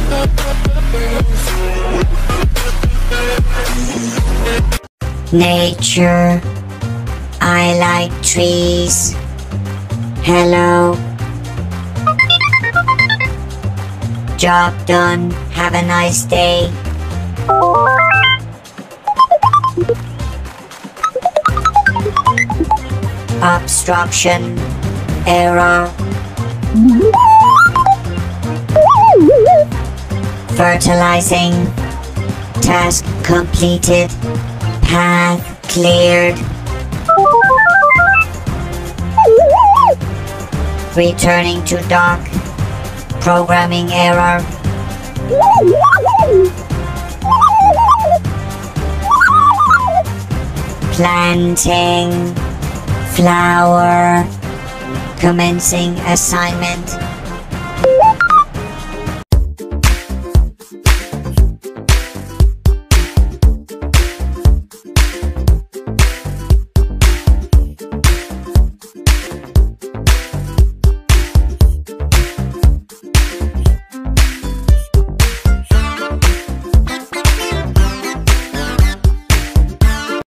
Nature. I like trees. Hello. Job done. Have a nice day. Obstruction. Error. Fertilizing. Task completed. Path cleared. Returning to dock. Programming error. Planting. Flower. Commencing assignment.